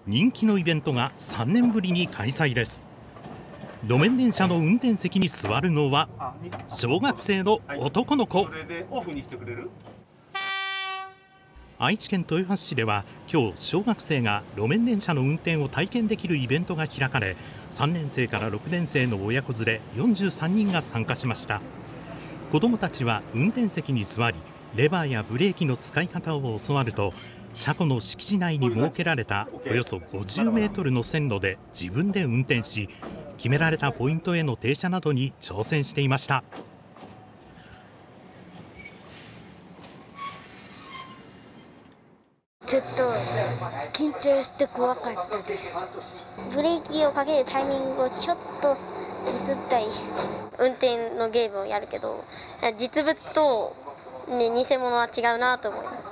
人気のイベントが3年ぶりに開催です。路面電車の運転席に座るのは小学生の男の子。愛知県豊橋市では今日小学生が路面電車の運転を体験できるイベントが開かれ、3年生から6年生の親子連れ43人が参加しました。子どもたちは運転席に座り、レバーやブレーキの使い方を教わると、車庫の敷地内に設けられたおよそ50メートルの線路で自分で運転し、決められたポイントへの停車などに挑戦していました。 ちょっと緊張して怖かったです。ブレーキをかけるタイミングをちょっと譲ったり、運転のゲームをやるけど、実物と、ね、偽物は違うなと思います。